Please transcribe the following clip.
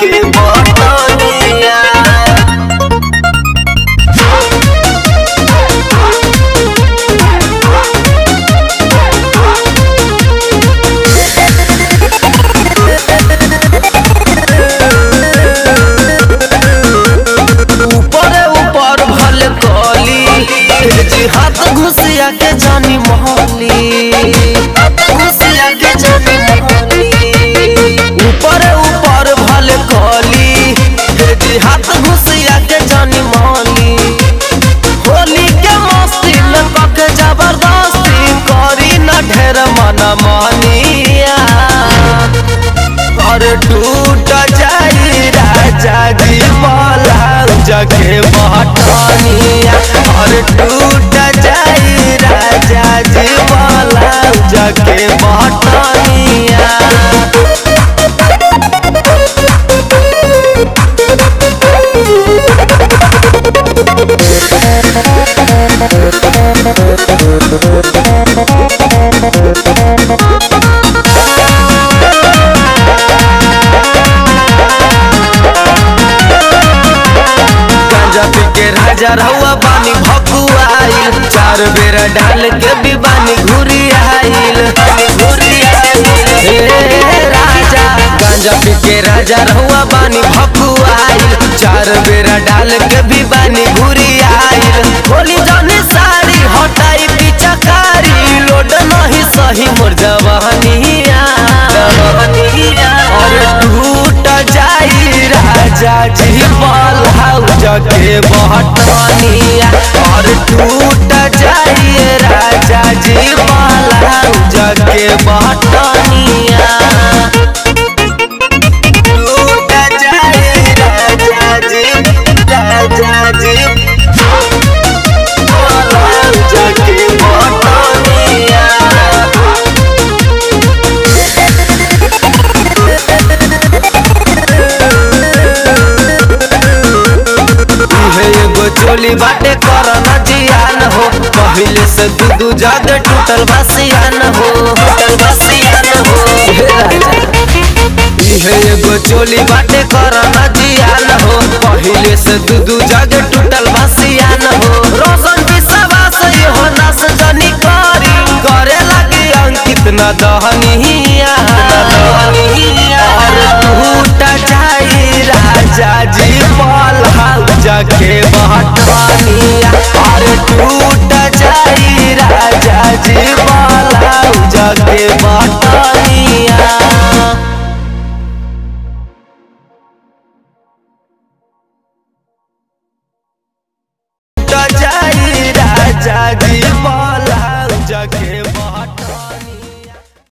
के बटनिया। हाथ घुसिया के जानी मोहली, घुसिया के जानी मोहली, ऊपर ऊपर भल कली, हाथ घुसिया के जानी मोहली। होली के मस्ती न पके जबरदस्ती करी न ढेर मना मानिया। और टूट जाई राजा जी माला जगे बटनिया। और टूट जाई राजा जी माला जगे बटनिया। राजा रहुआ बानी भकुआइल, 4 बेर डाल के भी बानी घुरी आइल। राजा गांजा पी के राजा रहुआ बानी भकुआइल, 4 बेर डाल के भी बानी घुरी आइल। होली जानी साड़ी हटाई पिचकारी, लोड नहीं सही मोर जवानिया। और टूट जाई राजा जी माला जगे बटनिया। और टूट जाई राजा जी माला जगे बटनिया। टूट जाई राजा जी माला जगे बटनिया। चोली बाटे करना जियान हो, पहले से दूधू जादे टूटल बसियान हो, टूटल बसियान हो। एगो चोली बाटे करना जियान हो, पहले से दूधू जादे टूटल बसियान हो। रोशन विश्वास हो नास जनी करी, करे लगी अंकित न दहनिया। और टूट जाई राजा जी माला जगे बटनिया। और टूट जाई राजा जी माला जगे बटनिया।